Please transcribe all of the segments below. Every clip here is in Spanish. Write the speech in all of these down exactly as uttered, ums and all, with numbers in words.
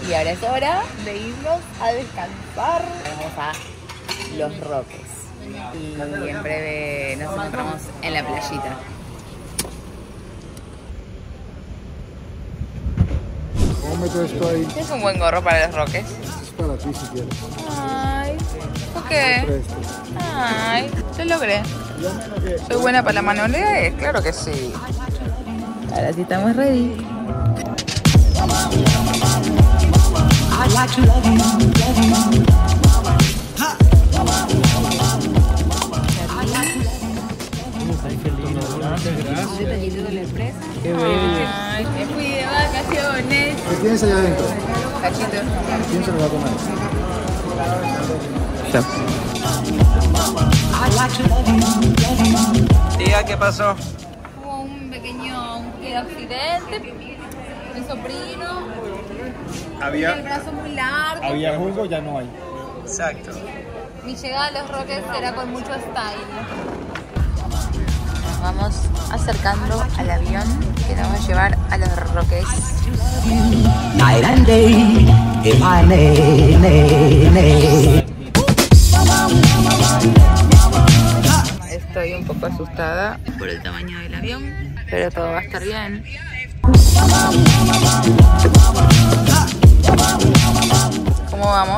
Y ahora es hora de irnos a descansar. Vamos a Los Roques. Y en breve nos encontramos en la playita. ¿Cómo meto esto ahí? Es un buen gorro para Los Roques. Es para ti si quieres. Ay, ¿por qué? Presto. Ay, lo logré. ¿Soy buena para la manualidad? Claro que sí. Ahora sí estamos ready. I'd like to love you, love you. Un detallito de la empresa. Qué bello. Ay, me fui de vacaciones. ¿Qué tienes allá adentro? Cachito. ¿Quién se lo va a comer? Yo. I'd like to love you, love you. Diga, ¿qué pasó? Hubo un pequeño un accidente. Mi sobrino. Había, El brazo muy largo. Había jugo, ya no hay. exacto. Mi llegada a Los Roques será con mucho style. Nos vamos acercando al avión que nos va a llevar a Los Roques. Night and day, if I nay, nay, nay. Estoy un poco asustada por el tamaño del avión, pero todo va a estar bien. ¿Cómo vamos?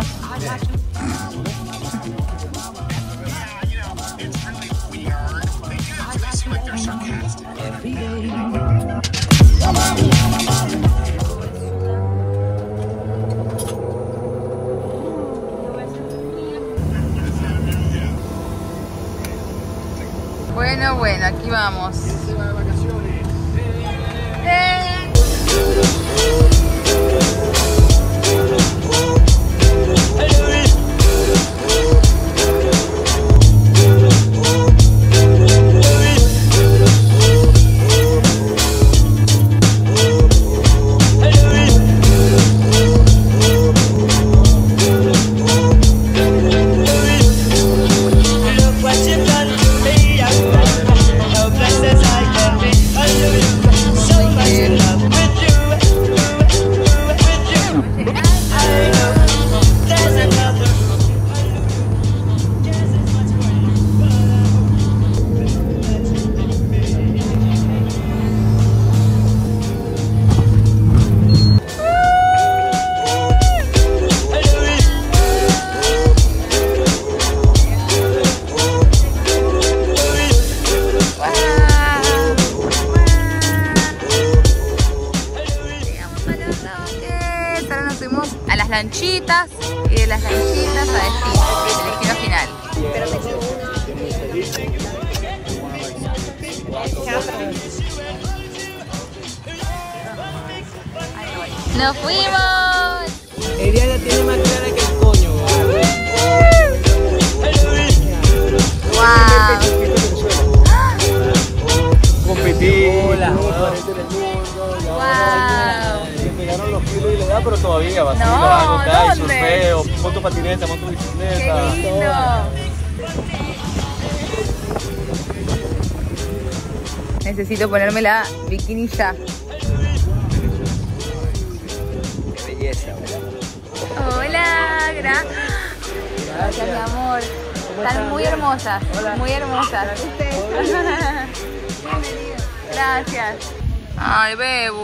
Bueno, bueno, aquí vamos. ¡Eh! Lanchitas y de las lanchitas a destino, el destino final. ¡Nos fuimos! Ella la tiene más clara que el coño. ¡Wow! Competí. Hola. ¡Wow! Llegaron los kilos y la edad, pero todavía va a seguir No, bajando, tal, ¿dónde? surfeo, monto patineta, monto ¡Qué bicicleta. lindo! Necesito ponerme la bikini ya. Qué belleza. Hola, gra gracias mi amor. Están muy hermosas, muy hermosas. Gracias. Ay, Bebu.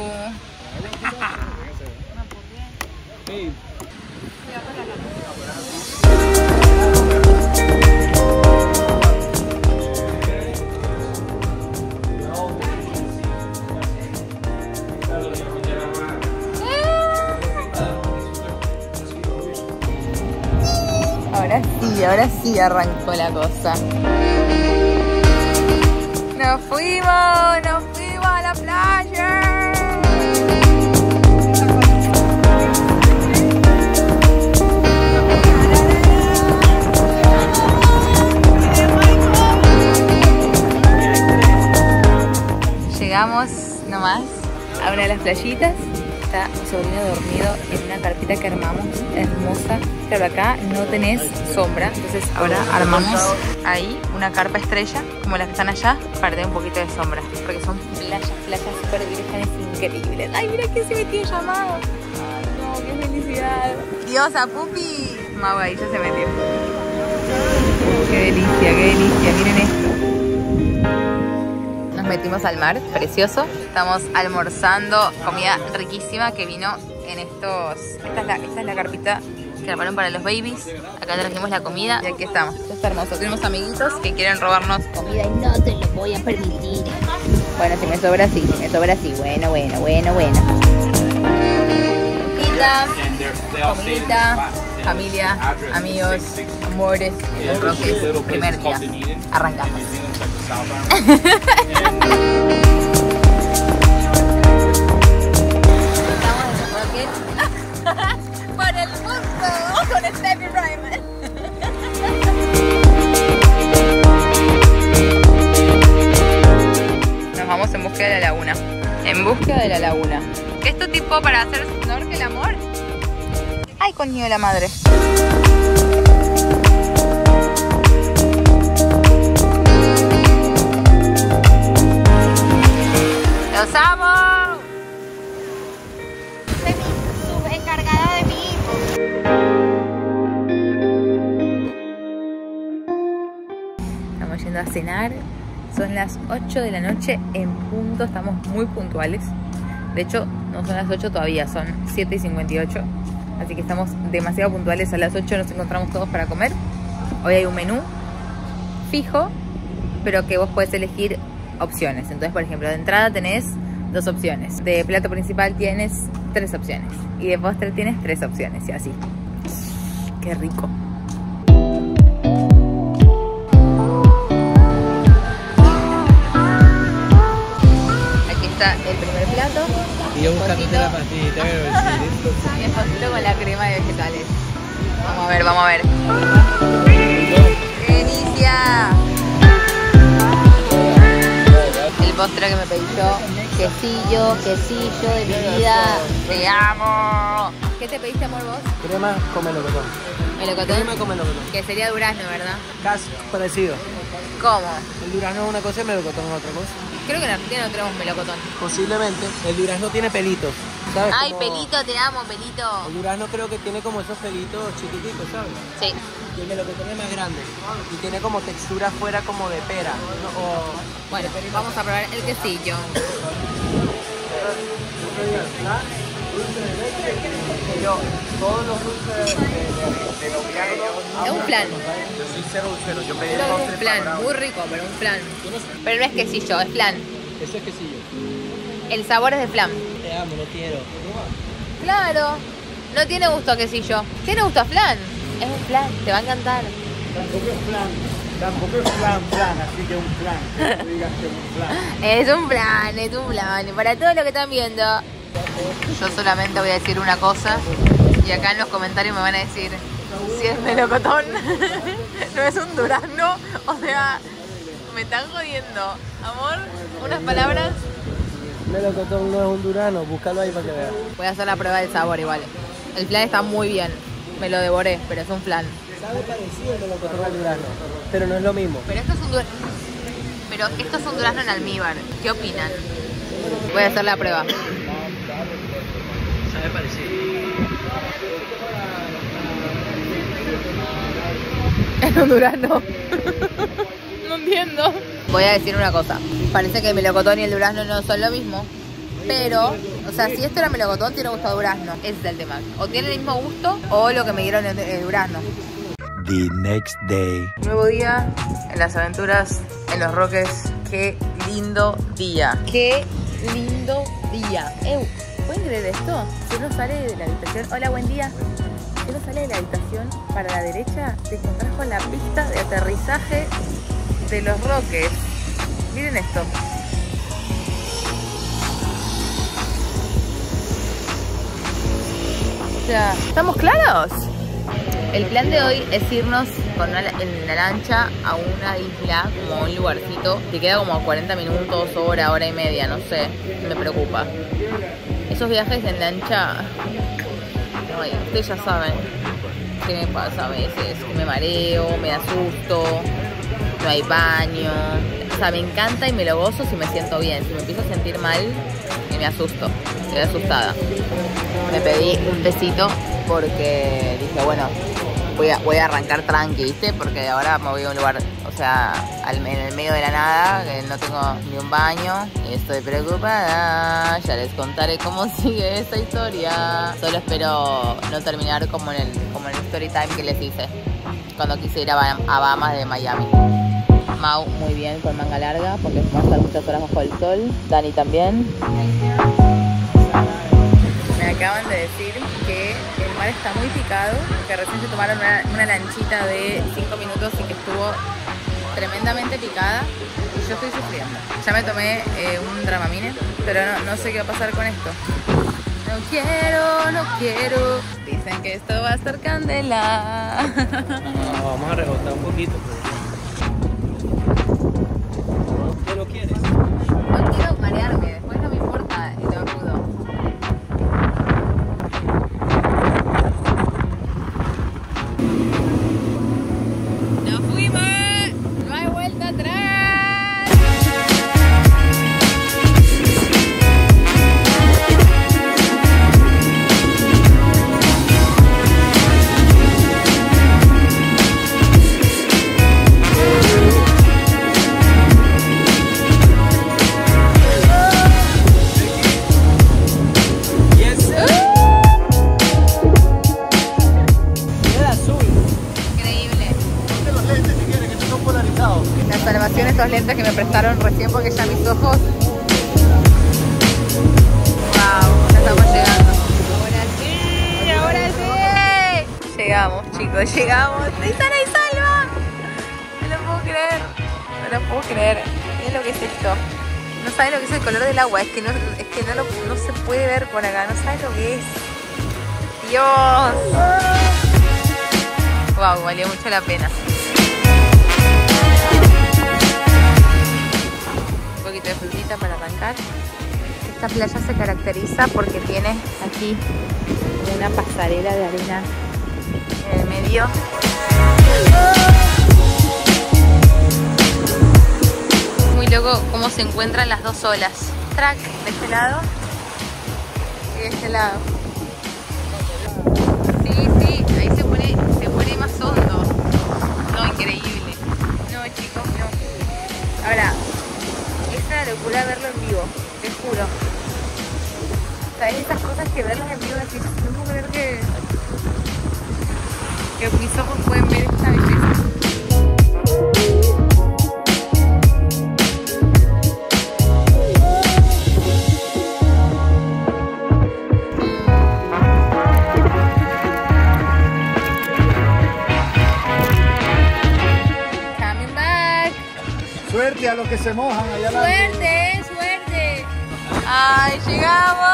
Ahora sí, ahora sí arrancó la cosa. Nos fuimos, nos fuimos a la playa. Llegamos nomás a una de las playitas. Está mi sobrino dormido en una carpita que armamos, hermosa. Claro, acá no tenés sombra, entonces ahora armamos ahí una carpa estrella, como las que están allá, para tener un poquito de sombra, porque son playas, playas súper vírgenes increíbles. Ay, mira que se metió llamado. Ay, no, qué felicidad. Diosa, Pupi. Mau ahí ya se metió. Qué delicia, qué delicia. Miren esto. Nos metimos al mar, precioso. Estamos almorzando comida riquísima que vino en estos... Esta es la, esta es la carpita que armaron para los babies. Acá trajimos la comida y aquí estamos. Esto está hermoso. Tenemos amiguitos que quieren robarnos comida y no te lo voy a permitir. Bueno, si me sobra así, si me sobra así. Bueno, bueno, bueno, bueno. Comidita, familia, amigos, amores, los Roques, primer día. Arrancamos. Estamos en el Rocket por el mundo con Steffi Ryman. Nos vamos en búsqueda de la laguna. En búsqueda de la laguna. ¿Qué es tu tipo para hacer snorkel, amor? Ay, coño de la madre. ¡Los amo! Soy mi subencargada de mi hijo. Estamos yendo a cenar. Son las ocho de la noche en punto. Estamos muy puntuales. De hecho, no son las ocho todavía, son siete y cincuenta y ocho. Así que estamos demasiado puntuales. A las ocho nos encontramos todos para comer. Hoy hay un menú fijo, pero que vos podés elegir opciones. Entonces, por ejemplo, de entrada tenés dos opciones. De plato principal tienes tres opciones. Y de postre tienes tres opciones. Y así. ¡Qué rico! El primer plato y yo buscándote la pastillita y el pasito con la crema de vegetales. Vamos a ver, vamos a ver. ¡Qué delicia! El postre que me pedí yo. Quesillo, quesillo de mi vida. ¡Te amo! ¿Qué te pediste, amor, vos? Crema con melocotón. ¿Melocotón? Crema con melocotón. Que sería durazno, ¿verdad? Casi parecido. ¿Cómo? El durazno es una cosa y el melocotón es otra cosa. Creo que en Argentina no tenemos melocotón. Posiblemente. El durazno tiene pelitos, ¿sabes? Ay, como... pelito, te amo, pelito. El durazno creo que tiene como esos pelitos chiquititos, ¿sabes? Sí. Y el melocotón es más grande. Y tiene como textura afuera como de pera. ¿No? O... Bueno, vamos a probar el quesillo. Yo, todos los dulces de, de, de, de los viajes. Es un flan. Yo soy cero dulcero. Yo pedí Creo que es un flan, muy rico, pero un flan. Pero no es quesillo, es flan. Eso es quesillo. El sabor es de flan. Te amo, no quiero. Claro, no tiene gusto a quesillo. Tiene gusto a flan. Es un flan, te va a encantar. Tampoco es flan. Tampoco es flan, flan, así que un flan. No digas que es un flan. Es un flan, es un flan. Y para todos los que están viendo, yo solamente voy a decir una cosa. Y acá en los comentarios me van a decir si es melocotón. No es un durazno. O sea, me están jodiendo. Amor, unas palabras. Melocotón no es un durazno, búscalo ahí para que veas. Voy a hacer la prueba del sabor igual. El flan está muy bien. Me lo devoré, pero es un flan. Sabe parecido el melocotón al durazno, pero no es lo mismo. Pero esto es un durazno. Pero esto es un durazno en almíbar. ¿Qué opinan? Voy a hacer la prueba. Sabe parecido. Es un durazno. No entiendo. Voy a decir una cosa. Parece que el melocotón y el durazno no son lo mismo. Pero, o sea, si esto era melocotón, tiene gusto a durazno. Ese es el tema. O tiene el mismo gusto o lo que me dieron el, el durazno. The next day. Nuevo día en las aventuras en los Roques. Qué lindo día. Qué lindo día. Ew, ¿pueden creer esto? Si uno sale de la habitación. Hola, buen día. Si uno sale de la habitación para la derecha, te encontrás con la pista de aterrizaje de los Roques. Miren esto. O sea, ¿estamos claros? El plan de hoy es irnos con una, en la lancha a una isla, como a un lugarcito que queda como a cuarenta minutos, hora, hora y media, no sé, me preocupa. Esos viajes en lancha, ay, ustedes ya saben qué me pasa a veces, que me mareo, me asusto, no hay baño. O sea, me encanta y me lo gozo si me siento bien. Si me empiezo a sentir mal, me asusto, estoy asustada. Me pedí un tecito porque dije, bueno, voy a, voy a arrancar tranqui, ¿viste? Porque ahora me voy a un lugar, o sea, al, en el medio de la nada, que no tengo ni un baño y estoy preocupada. Ya les contaré cómo sigue esta historia. Solo espero no terminar como en el, como en el story time que les hice cuando quise ir a, a Bahamas de Miami. Mau muy bien con manga larga porque vamos a estar muchas horas bajo el sol. Dani también. Me acaban de decir que el mar está muy picado, que recién se tomaron una, una lanchita de cinco minutos y que estuvo tremendamente picada y yo estoy sufriendo. Ya me tomé eh, un Dramamine, pero no, no sé qué va a pasar con esto. No quiero, no quiero. Dicen que esto va a estar candela. No, vamos a rebotar un poquito. ¿Qué lo quieres? No quiero marearme, después no me importa y lo acudo. ¡Nos fuimos! ¡No hay vuelta atrás! Estos lentes que me prestaron recién porque ya mis ojos. Wow, ya estamos llegando. Ahora sí, ahora sí. Llegamos, chicos, llegamos. Estoy sana y salva. No lo puedo creer. No lo puedo creer. Miren lo que es esto. No saben lo que es el color del agua. Es que no, es que no, lo, no se puede ver por acá. No saben lo que es. Dios. Wow, valió mucho la pena. Un poquito de frutita para arrancar. Esta playa se caracteriza porque tiene aquí una pasarela de arena en el medio. Muy loco cómo se encuentran las dos olas. Track de este lado y de este lado. Sí, sí, ahí se pone, se pone más hondo. No, increíble. No, chicos, no. Ahora, es una locura verlo en vivo, te juro. ¿Sabes? Esas cosas que verlas en vivo, así, no puedo creer que, que mis ojos pueden ver esta belleza. Coming back. Suerte a los que se mojan allá adelante. Suerte, suerte. ¡Ay, llegamos!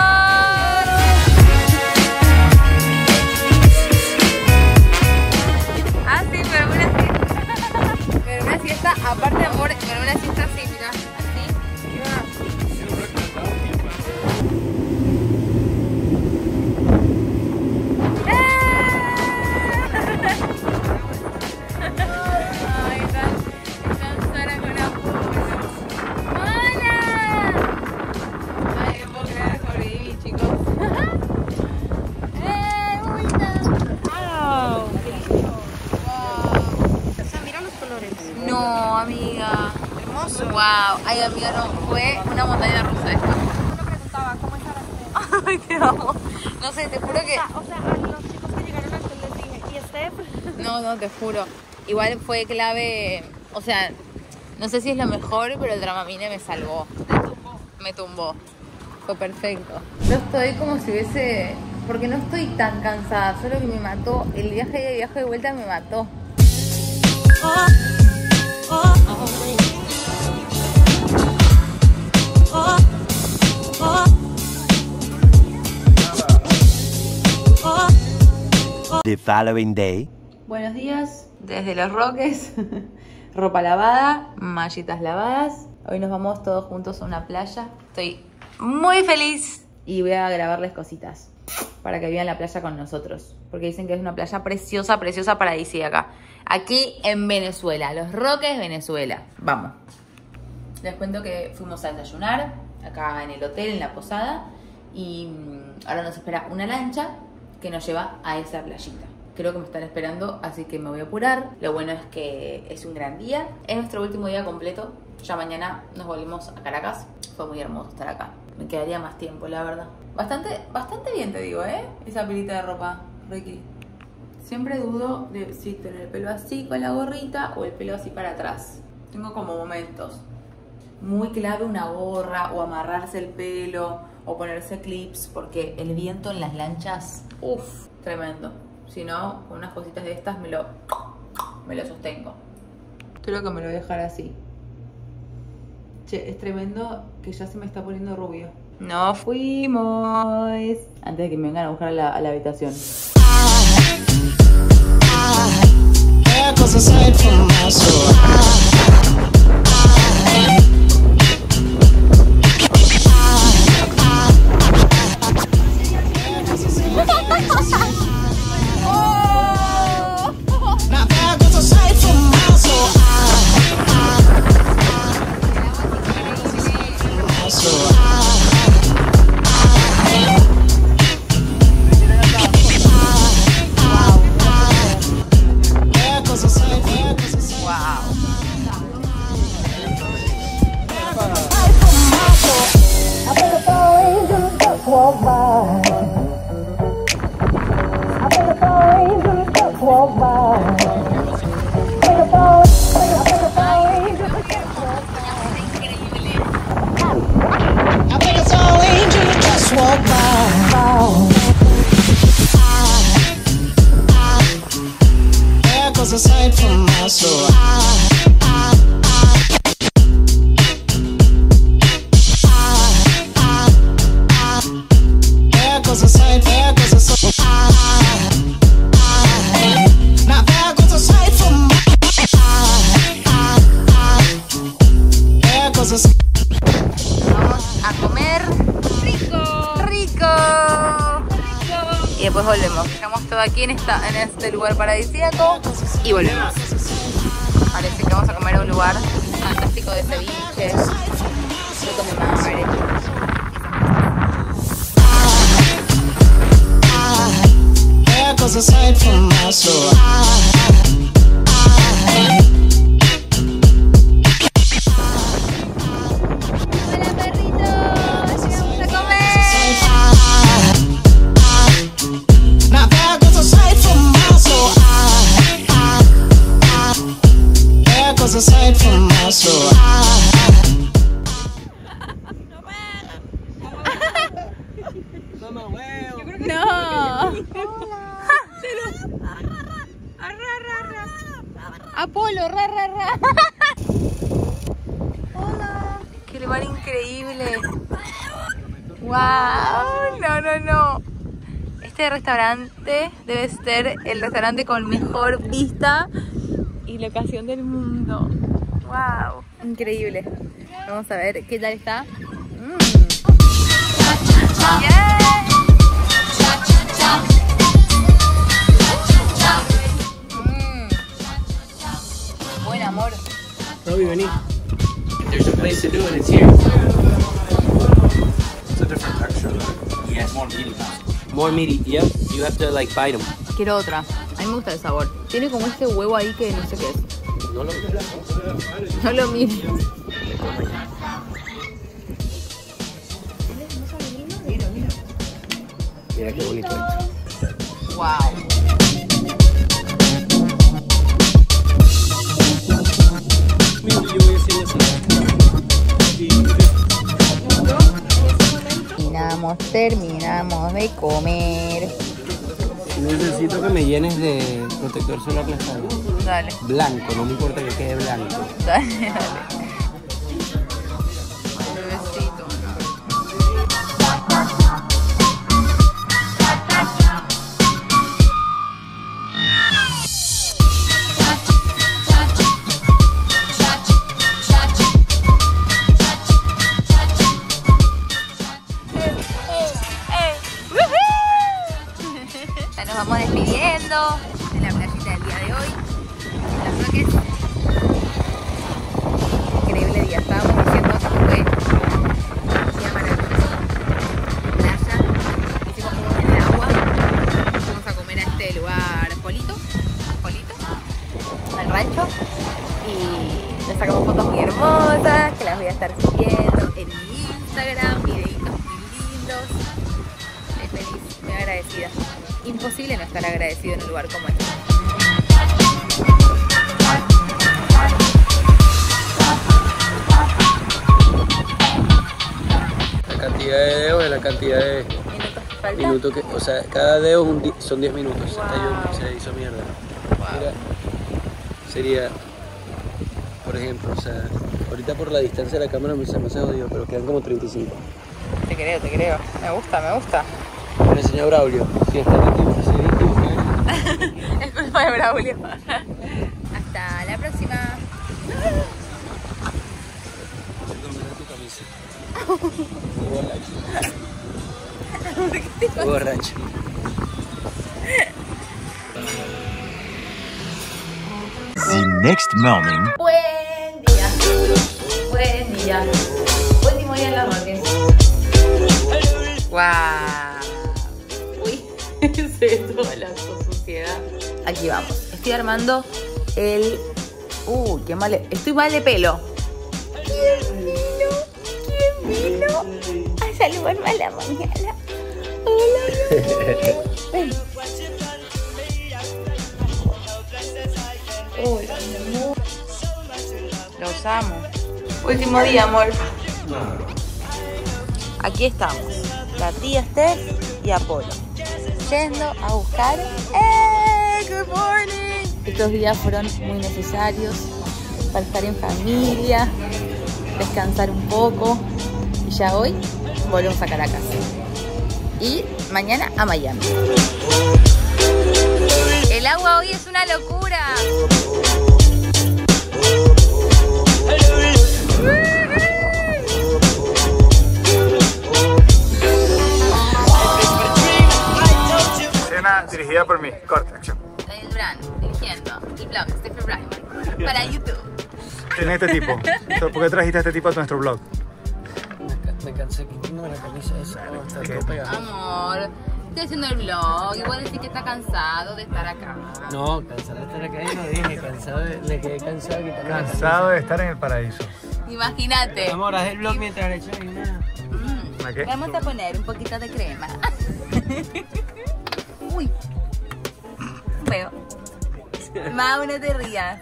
Ah, sí, pero una siesta. Pero una siesta, aparte amor, pero una siesta así, mira, así. Ay, tan, tan Sara con apuro. ¡Hola! Ay, no puedo creer, sobreviví, chicos. ¡Eh, bonita! ¡Wow! O sea, mira los colores. No, amiga. Hermoso. Wow. Ay, amiga, no. Fue una montaña rusa esto. Uno preguntaba, ¿cómo estará usted? Ay, te amo. No sé, te juro que... O sea, a los chicos que llegaron antes les dije, ¿y Steph? No, no, te juro. Igual fue clave... O sea, no sé si es lo mejor, pero el Dramamine me salvó. Me tumbó. Me tumbó. Fue perfecto. Yo estoy como si hubiese... Porque no estoy tan cansada. Solo que me mató. El viaje de viaje de vuelta me mató. The following day. Buenos días, desde Los Roques, ropa lavada, mallitas lavadas. Hoy nos vamos todos juntos a una playa. Estoy muy feliz y voy a grabarles cositas para que vean la playa con nosotros. Porque dicen que es una playa preciosa, preciosa, paradisíaca. Aquí en Venezuela, Los Roques, Venezuela. Vamos. Les cuento que fuimos a desayunar acá en el hotel, en la posada. Y ahora nos espera una lancha que nos lleva a esa playita. Creo que me están esperando, así que me voy a apurar. Lo bueno es que es un gran día. Es nuestro último día completo. Ya mañana nos volvemos a Caracas. Fue muy hermoso estar acá. Me quedaría más tiempo, la verdad. Bastante, bastante bien te digo, ¿eh? Esa pilita de ropa, Ricky. Siempre dudo de si tener el pelo así con la gorrita o el pelo así para atrás. Tengo como momentos. Muy clave una gorra o amarrarse el pelo o ponerse clips porque el viento en las lanchas, uff, tremendo. Si no, con unas cositas de estas me lo, me lo sostengo. Creo que me lo voy a dejar así. Che, es tremendo que ya se me está poniendo rubio. Nos fuimos. Antes de que me vengan a buscar a la, a la habitación. Aside from my soul, there goes a sight, there goes a soul. Now there goes a sight from my there goes a sight. Vamos a comer rico, rico, y después volvemos. Dejamos todo aquí en, esta, en este lugar paradisíaco y volvemos. Parece que vamos a comer a un lugar fantástico de ceviches. Yo tomé madre. There goes a sight from my soul. Hola perritos, vamos a comer. Now there goes a sight from my soul. There goes a sight from my soul. No. Apolo, ra, ra, ra. Hola. Qué lugar increíble. Wow. No, no, no. Este restaurante debe ser el restaurante con mejor vista y locación del mundo. Wow. Increíble. Vamos a ver qué tal está. Mm. Yeah. Buen amor. Robbie, vení. There's a place to do it, it's here. It's a different texture though. Yeah, it's more meaty. More meaty, yep. You have to like bite them. Quiero otra. A mí me gusta el sabor. Tiene como este huevo ahí que no sé qué es. No lo No lo mires. Mira qué bonito esto. Wow. Terminamos, terminamos de comer. Necesito que me llenes de protector solar plastado. Dale. Blanco, no me importa que quede blanco. Dale, dale. Bebecito. Ya nos vamos despidiendo de la playita del día de hoy. Las Roques. Increíble día, estábamos diciendo que fue un día maravilloso. Playa, hicimos como en el agua. rancho y nos sacamos fotos muy hermosas que las voy a estar subiendo en mi Instagram, videitos muy lindos. Estoy feliz, muy agradecida. Imposible no estar agradecido en un lugar como este. La cantidad de dedos es la cantidad de ¿Minutos falta? minutos que, o sea, cada dedo es un di- son diez minutos. Wow. Hasta yo se hizo mierda. Wow. Mira, sería, por ejemplo, o sea, ahorita por la distancia de la cámara me se me hace jodido, pero quedan como treinta y cinco. Te creo, te creo. Me gusta, me gusta. Me lo enseñó Braulio. Si está en tiempo, se dice. Es culpa de Braulio. Hasta la próxima. Estoy borracho. The next morning. Buen día. Buen día. Último día en Los Roques. Wow. Uy, se ve toda la suciedad. Aquí vamos. Estoy armando el... Uh, qué mal. Estoy mal de pelo. ¿Quién vino? ¿Quién vino a saludarme a la mañana? Hola, mi amor. Ven. Hola, mi amor. Los amo. Último día, amor. Aquí estamos. La tía Steph y Apolo. Yendo a buscar... ¡Eh! ¡Good morning! Estos días fueron muy necesarios para estar en familia, descansar un poco. Y ya hoy volvemos a Caracas. Y mañana a Miami. El agua hoy es una locura. Escena dirigida por mí. Corte, acción. Daniel Durán, dirigiendo el blog Stephen Brightman para YouTube. ¿Quién es este tipo? ¿Por qué trajiste a este tipo a nuestro blog? Me cansé quitándome la camisa esa. No, está todo pegado. Amor, estoy haciendo el blog. Igual decir que está cansado de estar acá. No, cansado de estar acá y no dije, cansado de, le quedé cansado de quitarme la camisa. Cansado de estar en el paraíso. Imagínate. Amor, haz el vlog mientras le echas una... Mm, ¿Una qué? Vamos a poner un poquito de crema. Uy. Feo. Mau, no te rías.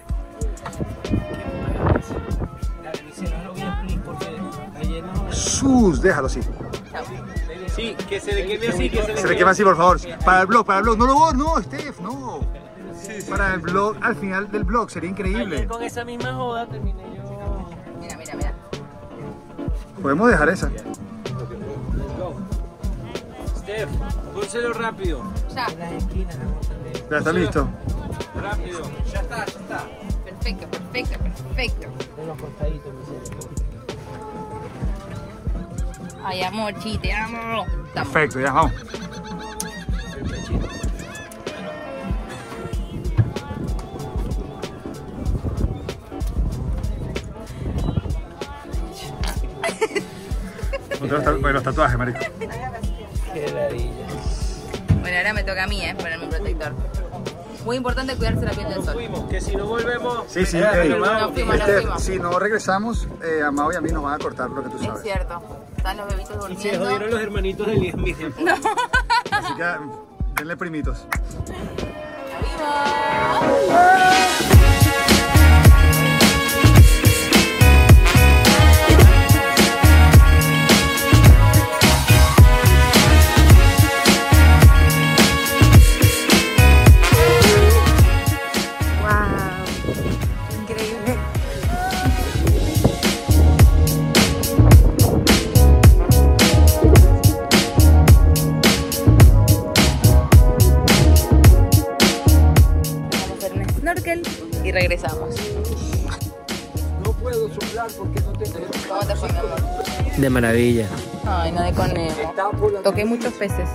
Sus, déjalo así. Chao. Sí, que se le queme así, que se le Se le quema así, por favor. Para el blog, para el blog. No, no, no, Steph, no. Para el blog, al final del blog, sería increíble. Ayer con esa misma joda terminé yo... Mira, mira, mira. Podemos dejar esa. Steph, pónselo rápido. Ya. En las esquinas, amor, también. Ya está listo. Rápido. Ya está, ya está. Perfecto, perfecto, perfecto. Con los cortaditos, mi serio. Ay, amor, chi, te amo. Estamos. Perfecto, ya vamos. Ponte los tatuajes, marico. Qué ladilla. Bueno, ahora me toca a mí, eh, ponerme un protector. Muy importante cuidarse la piel del sol. Fuimos, que si no volvemos... Sí, sí, Mira, ey, nos vamos. Nos fuimos, nos Steph, fuimos. si no regresamos, eh, a Mau y a mí nos van a cortar lo que tú Es sabes. cierto. Están los bebitos Y se durmiendo. jodieron los hermanitos de Liam, miren. Así que denle primitos. Increíble. Vamos a hacer un snorkel y regresamos. No puedo soplar porque no tengo... ¿Cómo te fue, mi amor? De maravilla. Ay, no de con Nemo. Toqué muchos peces.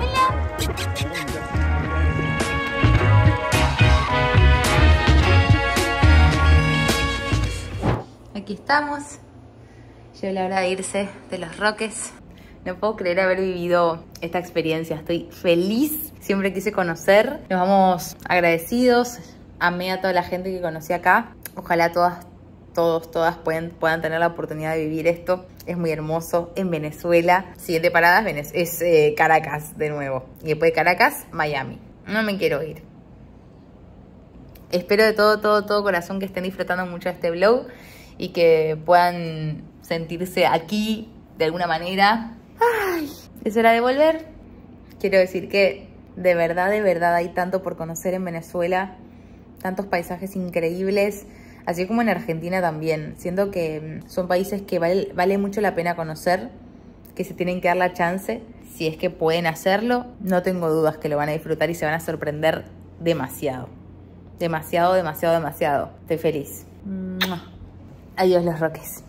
Aquí estamos. Llegó la hora de irse de Los Roques. No puedo creer haber vivido esta experiencia. Estoy feliz. Siempre quise conocer. Nos vamos agradecidos. amé a toda la gente que conocí acá. Ojalá todas, todos, todas puedan, puedan tener la oportunidad de vivir esto. Es muy hermoso. En Venezuela, siguiente parada es, es eh, Caracas de nuevo. Y después de Caracas, Miami. No me quiero ir. Espero de todo, todo, todo corazón que estén disfrutando mucho de este vlog y que puedan sentirse aquí de alguna manera. Ay, es hora de volver. Quiero decir que de verdad, de verdad hay tanto por conocer en Venezuela, tantos paisajes increíbles, así como en Argentina también. Siento que son países que vale, vale mucho la pena conocer, que se tienen que dar la chance. Si es que pueden hacerlo, no tengo dudas que lo van a disfrutar y se van a sorprender demasiado. Demasiado, demasiado, demasiado. Estoy feliz. ¡Mua! Adiós los roques.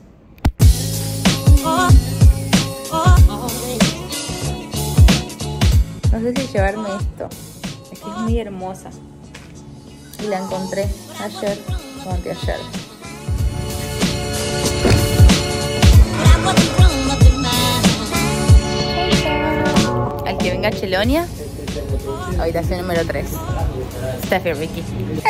No sé si llevarme esto. Es que es muy hermosa. Y la encontré ayer o anteayer. Al que venga a Chelonia, habitación número tres. Steffi Ricky.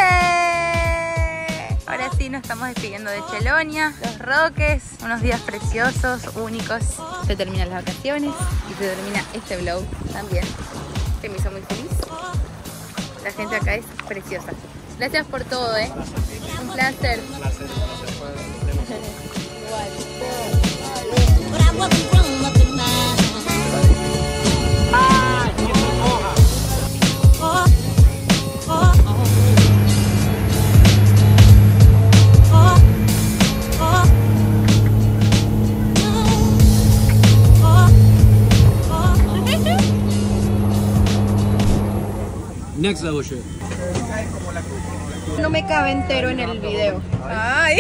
¡Eh! Ahora sí nos estamos despidiendo de Chelonia, Los Roques, unos días preciosos, únicos. Se terminan las vacaciones y se termina este vlog también, que me hizo muy feliz. La gente acá es preciosa. Gracias por todo, ¿eh? Un placer. Next level shit. No me cabe entero en el video. Ay.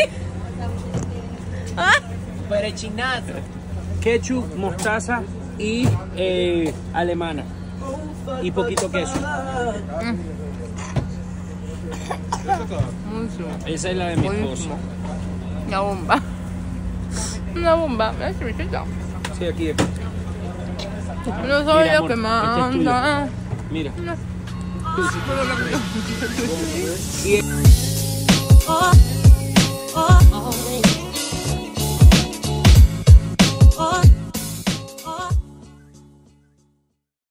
Perechinazo. Ketchup, mostaza y eh, alemana. Y poquito queso. Mm. Esa es la de mi esposa. Una bomba. Una bomba. ¿Ves? Sí, aquí, aquí. No soy Mira, lo amor, que este es manda. Mira. Oh.